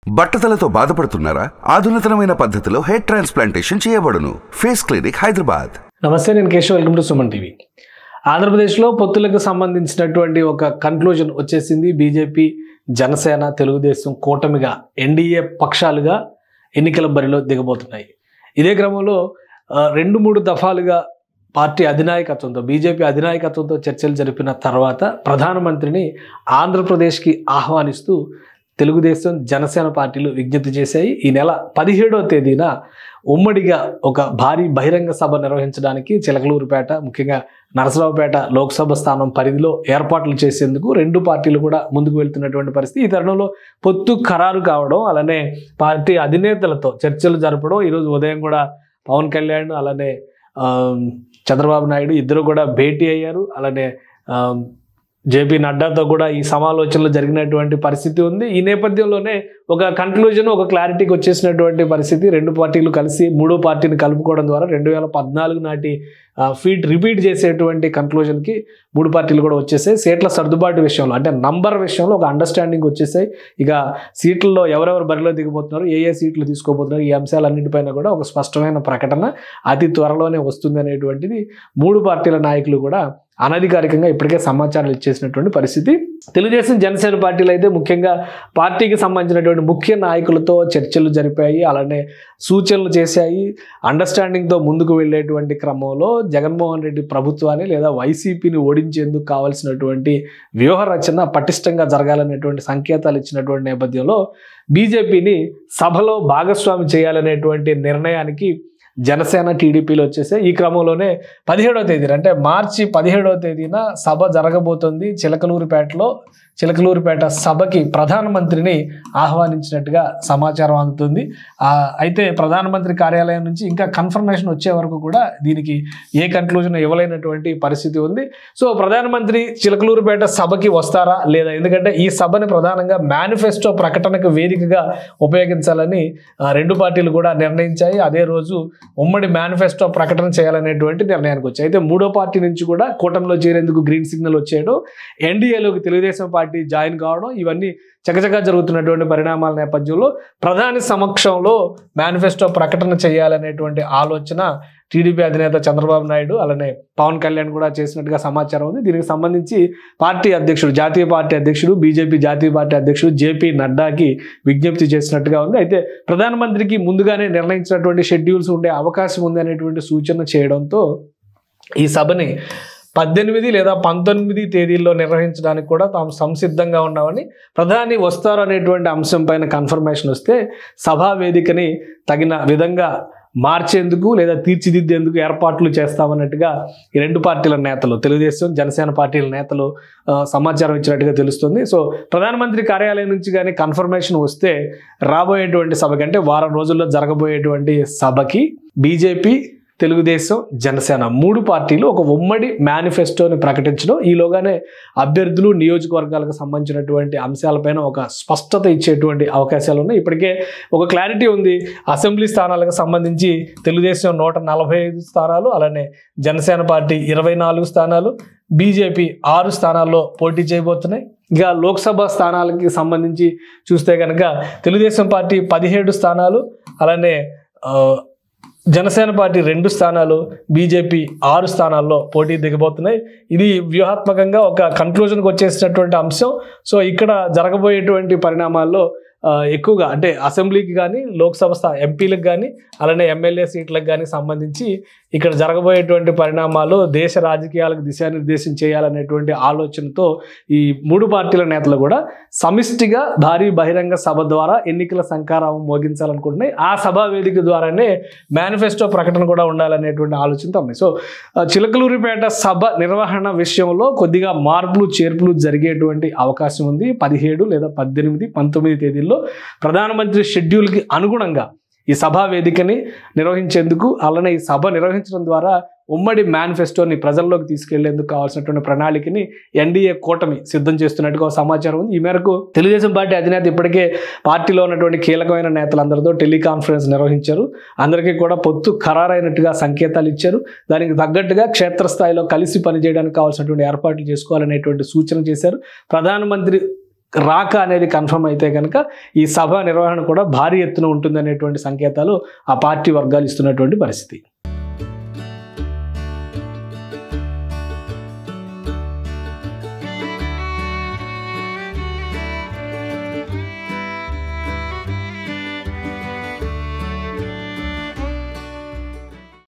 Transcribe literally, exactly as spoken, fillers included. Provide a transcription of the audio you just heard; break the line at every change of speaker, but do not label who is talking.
బట్టతలతో బాధపడుతున్నారా? ఆధునితనమైన పద్ధతిలో హెయిర్ ట్రాన్స్ప్లాంటేషన్ చేయబడును. Face clinic, Hyderabad.
నమస్తే, నేను Keshav. Welcome to Suman TV. ఆంధ్రప్రదేశ్లో పొత్తులకు సంబంధించినటువంటి ఒక కన్క్లూజన్ వచ్చేసింది. బీజేపీ, జనసేన, తెలుగుదేశం కూటమిగా ఎన్డీఏ పక్షాలుగా ఎన్నికల బరిలో దిగబోతున్నాయి. ఇదే క్రమంలో రెండు మూడు దఫాలుగా పార్టీ అధినాయకత్వంతో బీజేపీ అధినాయకత్వంతో చర్చలు జరిపిన తర్వాత ప్రధానమంత్రిని ఆంధ్రప్రదేశ్కి ఆహ్వానిస్తూ తెలుగుదేశం, జనసేన పార్టీలు విజ్ఞప్తి చేశాయి. ఈ నెల పదిహేడవ తేదీన ఉమ్మడిగా ఒక భారీ బహిరంగ సభ నిర్వహించడానికి చిలకలూరుపేట, ముఖ్యంగా నరసరావుపేట లోక్సభ స్థానం పరిధిలో ఏర్పాట్లు చేసేందుకు రెండు పార్టీలు కూడా ముందుకు వెళ్తున్నటువంటి పరిస్థితి. ఈ తరుణంలో పొత్తు ఖరారు కావడం, అలానే పార్టీ అధినేతలతో చర్చలు జరపడం. ఈరోజు ఉదయం కూడా పవన్ కళ్యాణ్ అలానే చంద్రబాబు నాయుడు ఇద్దరు కూడా భేటీ అయ్యారు. అలానే జేపీ నడ్డాతో కూడా ఈ సమాలోచనలు జరిగినటువంటి పరిస్థితి ఉంది. ఈ నేపథ్యంలోనే ఒక కన్క్లూజన్, ఒక క్లారిటీకి వచ్చేసినటువంటి పరిస్థితి. రెండు పార్టీలు కలిసి మూడో పార్టీని కలుపుకోవడం ద్వారా రెండు వేల పద్నాలుగు నాటి ఫీట్ రిపీట్ చేసేటువంటి కన్క్లూజన్కి మూడు పార్టీలు కూడా వచ్చేసాయి. సీట్ల సర్దుబాటు విషయంలో, అంటే నంబర్ విషయంలో ఒక అండర్స్టాండింగ్ వచ్చేసాయి. ఇక సీట్లలో ఎవరెవరు బరిలో దిగబోతున్నారు, ఏ ఏ సీట్లు తీసుకోబోతున్నారు, ఈ అంశాలన్నింటిపైన కూడా ఒక స్పష్టమైన ప్రకటన అతి త్వరలోనే వస్తుంది అనేటువంటిది మూడు పార్టీల నాయకులు కూడా అనధికారికంగా ఇప్పటికే సమాచారాలు ఇచ్చేసినటువంటి పరిస్థితి. తెలుగుదేశం, జనసేన పార్టీలు అయితే ముఖ్యంగా పార్టీకి సంబంధించినటువంటి ముఖ్య నాయకులతో చర్చలు జరిపాయి, అలానే సూచనలు చేశాయి. అండర్స్టాండింగ్తో ముందుకు వెళ్ళేటువంటి క్రమంలో జగన్మోహన్ రెడ్డి ప్రభుత్వాన్ని లేదా వైసీపీని ఓడించేందుకు కావాల్సినటువంటి వ్యూహ రచన పటిష్టంగా జరగాలనేటువంటి సంకేతాలు ఇచ్చినటువంటి నేపథ్యంలో బీజేపీని సభలో భాగస్వామి చేయాలనేటువంటి నిర్ణయానికి జనసేన, టీడీపీలు వచ్చేసాయి. ఈ క్రమంలోనే పదిహేడవ తేదీన అంటే మార్చి పదిహేడవ తేదీన సభ జరగబోతుంది చిలకలూరుపేటలో. చిలకలూరుపేట సభకి ప్రధానమంత్రిని ఆహ్వానించినట్టుగా సమాచారం అందుతుంది. అయితే ప్రధానమంత్రి కార్యాలయం నుంచి ఇంకా కన్ఫర్మేషన్ వచ్చే వరకు కూడా దీనికి ఏ కన్క్లూజన్ ఇవ్వలేనటువంటి పరిస్థితి ఉంది. సో ప్రధానమంత్రి చిలకలూరుపేట సభకి వస్తారా లేదా? ఎందుకంటే ఈ సభని ప్రధానంగా మేనిఫెస్టో ప్రకటనకు వేదికగా ఉపయోగించాలని రెండు పార్టీలు కూడా నిర్ణయించాయి. అదే రోజు ఉమ్మడి మేనిఫెస్టో ప్రకటన చేయాలనేటువంటి నిర్ణయానికి వచ్చాయి. అయితే మూడో పార్టీ నుంచి కూడా కూటమిలో చేరేందుకు గ్రీన్ సిగ్నల్ వచ్చేయడం, ఎన్డీఏలోకి తెలుగుదేశం పార్టీ జాయిన్ కావడం, ఇవన్నీ చకచకా జరుగుతున్నటువంటి పరిణామాల నేపథ్యంలో ప్రధాని సమక్షంలో మేనిఫెస్టో ప్రకటన చేయాలనేటువంటి ఆలోచన టీడీపీ అధినేత చంద్రబాబు నాయుడు అలానే పవన్ కళ్యాణ్ కూడా చేసినట్టుగా సమాచారం ఉంది. దీనికి సంబంధించి పార్టీ అధ్యక్షుడు, జాతీయ పార్టీ అధ్యక్షుడు, బీజేపీ జాతీయ పార్టీ అధ్యక్షుడు జేపీ నడ్డాకి విజ్ఞప్తి చేసినట్టుగా ఉంది. అయితే ప్రధానమంత్రికి ముందుగానే నిర్ణయించినటువంటి షెడ్యూల్స్ ఉండే అవకాశం ఉంది అనేటువంటి సూచన చేయడంతో ఈ సభని పద్దెనిమిది లేదా పంతొమ్మిది తేదీల్లో నిర్వహించడానికి కూడా తాము సంసిద్ధంగా ఉన్నామని, ప్రధాని వస్తారు అనేటువంటి అంశం పైన కన్ఫర్మేషన్ వస్తే సభా వేదికని తగిన విధంగా మార్చేందుకు లేదా తీర్చిదిద్దేందుకు ఏర్పాట్లు చేస్తామన్నట్టుగా ఈ రెండు పార్టీల నేతలు, తెలుగుదేశం, జనసేన పార్టీల నేతలు సమాచారం ఇచ్చినట్టుగా తెలుస్తుంది. సో ప్రధానమంత్రి కార్యాలయం నుంచి కానీ కన్ఫర్మేషన్ వస్తే రాబోయేటువంటి సభకి, అంటే వారం రోజుల్లో జరగబోయేటువంటి సభకి బీజేపీ, తెలుగుదేశం, జనసేన మూడు పార్టీలు ఒక ఉమ్మడి మేనిఫెస్టోని ప్రకటించడం, ఈలోగానే అభ్యర్థులు, నియోజకవర్గాలకు సంబంధించినటువంటి అంశాలపైన ఒక స్పష్టత ఇచ్చేటువంటి అవకాశాలు ఉన్నాయి. ఇప్పటికే ఒక క్లారిటీ ఉంది. అసెంబ్లీ స్థానాలకు సంబంధించి తెలుగుదేశం నూట నలభై ఐదు స్థానాలు, అలానే జనసేన పార్టీ ఇరవై నాలుగు స్థానాలు, బీజేపీ ఆరు స్థానాల్లో పోటీ చేయబోతున్నాయి. ఇక లోక్సభ స్థానాలకి సంబంధించి చూస్తే కనుక తెలుగుదేశం పార్టీ పదిహేడు స్థానాలు, అలానే జనసేన పార్టీ రెండు స్థానాలు, బీజేపీ ఆరు స్థానాల్లో పోటీ దిగబోతున్నాయి. ఇది వ్యూహాత్మకంగా ఒక కన్క్లూజన్కి వచ్చేసినటువంటి అంశం. సో ఇక్కడ జరగబోయేటువంటి పరిణామాల్లో ఎక్కువగా అంటే అసెంబ్లీకి కానీ, లోక్సభ స్థా ఎంపీలకు కానీ, అలానే ఎమ్మెల్యే సీట్లకు కానీ సంబంధించి ఇక్కడ జరగబోయేటువంటి పరిణామాలు దేశ రాజకీయాలకు దిశానిర్దేశం చేయాలనేటువంటి ఆలోచనతో ఈ మూడు పార్టీల నేతలు కూడా సమిష్టిగా భారీ బహిరంగ సభ ద్వారా ఎన్నికల శంఖారావం మోగించాలనుకుంటున్నాయి. ఆ సభా వేదిక ద్వారానే మేనిఫెస్టో ప్రకటన కూడా ఉండాలనేటువంటి ఆలోచనతో ఉన్నాయి. సో చిలకలూరిపేట సభ నిర్వహణ విషయంలో కొద్దిగా మార్పులు, చేర్పులు జరిగేటువంటి అవకాశం ఉంది. పదిహేడు లేదా పద్దెనిమిది, పంతొమ్మిది తేదీల్లో ప్రధానమంత్రి షెడ్యూల్కి అనుగుణంగా ఈ సభా వేదికని నిర్వహించేందుకు, అలానే ఈ సభ నిర్వహించడం ద్వారా ఉమ్మడి మేనిఫెస్టోని ప్రజల్లోకి తీసుకెళ్లేందుకు కావాల్సినటువంటి ప్రణాళికని ఎన్డీఏ కూటమి సిద్ధం చేస్తున్నట్టుగా సమాచారం ఉంది. ఈ మేరకు తెలుగుదేశం పార్టీ అధినేత ఇప్పటికే పార్టీలో ఉన్నటువంటి కీలకమైన నేతలందరితో టెలికాన్ఫరెన్స్ నిర్వహించారు. అందరికీ కూడా పొత్తు ఖరారైనట్టుగా సంకేతాలు ఇచ్చారు. దానికి తగ్గట్టుగా క్షేత్రస్థాయిలో కలిసి పనిచేయడానికి కావాల్సినటువంటి ఏర్పాట్లు చేసుకోవాలనేటువంటి సూచన చేశారు. ప్రధానమంత్రి రాక అనేది కన్ఫర్మ్ అయితే కనుక ఈ సభ నిర్వహణ కూడా భారీ ఎత్తున ఉంటుందనేటువంటి సంకేతాలు ఆ పార్టీ వర్గాలు ఇస్తున్నటువంటి పరిస్థితి.